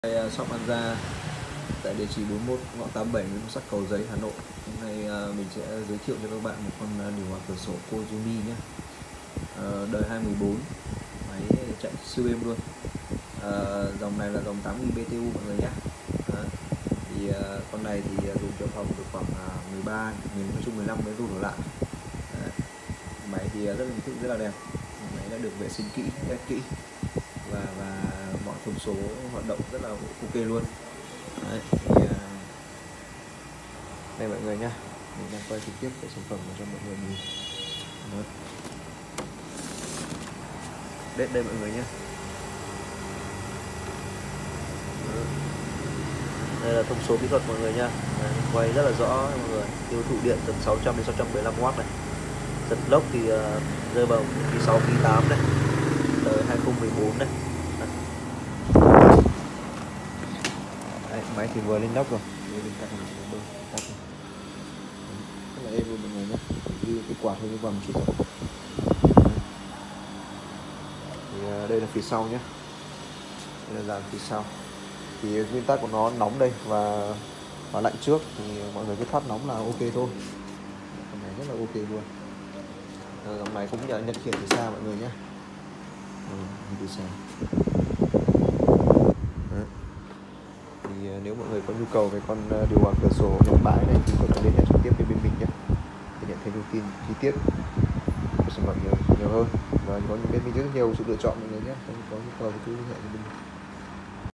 Shop Anza tại địa chỉ 41 ngõ 87 Nguyễn Sắc, Cầu Giấy, Hà Nội. Hôm nay mình sẽ giới thiệu cho các bạn một con điều hòa cửa sổ Kozumi nhé. Đời 2014, máy chạy siêu êm luôn. Dòng này là dòng 8000 BTU mọi người nhé. Thì con này thì dùng cho phòng được khoảng 13 nghìn, nói chung 15 mới đổ lại. Máy thì rất là đẹp. Máy đã được vệ sinh kỹ, test kỹ và mọi thông số hoạt động rất là ok luôn. Đấy, thì, đây mọi người nhá, mình đang quay trực tiếp cái sản phẩm cho mọi người nhìn. Đây mọi người nhé. Đây là thông số kỹ thuật mọi người nha. Quay rất là rõ mọi người. Tiêu thụ điện từ 600 đến 615W này. Giật lốc thì rơi vào quý 6 quý 8 này. Tới 2014 này. Đấy, máy thì vừa lên nóc rồi. Bên cạnh này tắt rồi. Rất là êm luôn mọi người nhé. Như cái quạt hơi vòng chút rồi. Thì đây là phía sau nhé. Đây là dàn phía sau. Thì nguyên tắc của nó nóng đây và lạnh trước, thì mọi người cứ thoát nóng là ok thôi. Con này rất là ok luôn. Dòng này cũng nhận khiển từ xa mọi người nhé. Từ xa. Đấy. Thì nếu mọi người có nhu cầu về con điều hòa cửa sổ chống bãi này thì có thể liên hệ trực tiếp với bên mình nhé, để nhận thêm thông tin chi tiết của sản phẩm nhiều hơn. Và có những bên mình rất nhiều sự lựa chọn mọi người nhé. Có nhu cầu thì cứ liên hệ với mình.